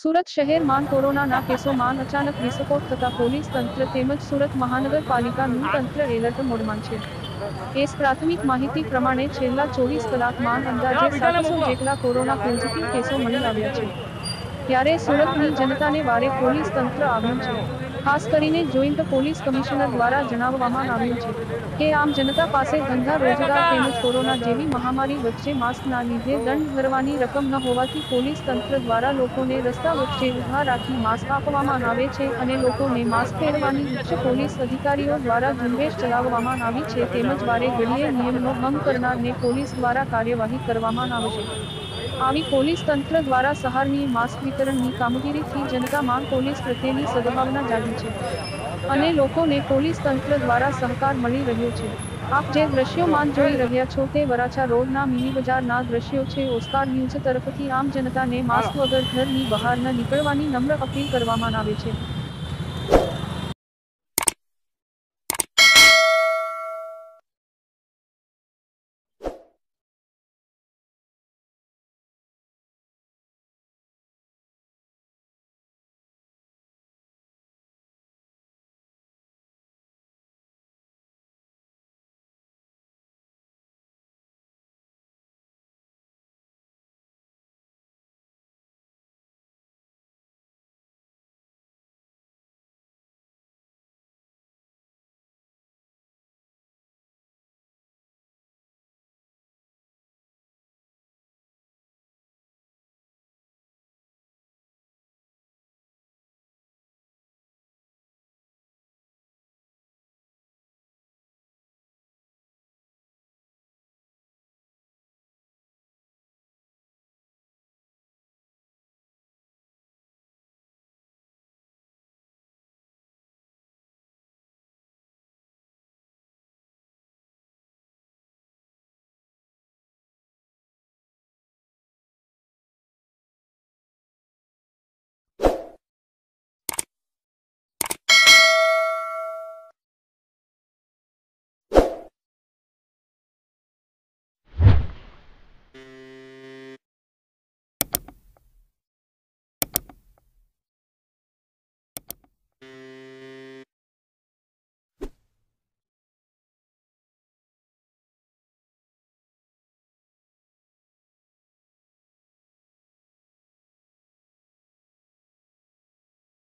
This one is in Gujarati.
સુરત શહેરમાં કોરોનાના કેસોમાં અચાનક વિસ્ફોટ થતા પોલીસ તંત્ર તેમજ સુરત મહાનગરપાલિકાનું તંત્ર એલર્ટ મોડમાં છે। એસ પ્રાથમિક માહિતી પ્રમાણે છેલ્લા 24 કલાકમાં અંદાજે 700 જેટલા કોરોના પોઝિટિવ કેસો મળી આવ્યા છે। ત્યારે સુરતની જનતાને વારે પોલીસ તંત્ર આવ્યું છે। ખાસ કરીને જોઈન્ટ પોલીસ કમિશનર દ્વારા જણાવવામાં આવ્યું છે કે આમ જનતા પાસે ધંધા રોજગાર તેમજ કોરોના જેવી મહામારી વચ્ચે માસ્કના લીધે દંડ ભરવાની રકમ ન હોવાથી પોલીસ તંત્ર દ્વારા લોકોને રસ્તા વચ્ચે ઊભા રાખી માસ્ક આપવામાં આવે છે અને લોકોને માસ્ક પહેરવાની ઉચ્ચ પોલીસ અધિકારીઓ દ્વારા ઝુંબેશ ચલાવવામાં આવી છે તેમજ વારે ઘડીએ નિયમનો ભંગ કરનારને પોલીસ દ્વારા કાર્યવાહી કરવામાં આવશે। આવી પોલીસ તંત્ર દ્વારા સહારની માસ્ક વિતરણની કામગીરીથી જનતામાં પોલીસ પ્રત્યેની સદભાવના જાગી છે અને લોકોને પોલીસ તંત્ર દ્વારા સહકાર મળી રહ્યો છે। આપ જે દ્રશ્યોમાં જોઈ રહ્યા છો તે વરાછા રોડના મિની બજારના દ્રશ્યો છે। ઓસ્કાર ન્યૂઝ તરફથી આમ જનતાને માસ્ક વગર ઘરની બહાર ન નીકળવાની નમ્ર અપીલ કરવામાં આવે છે।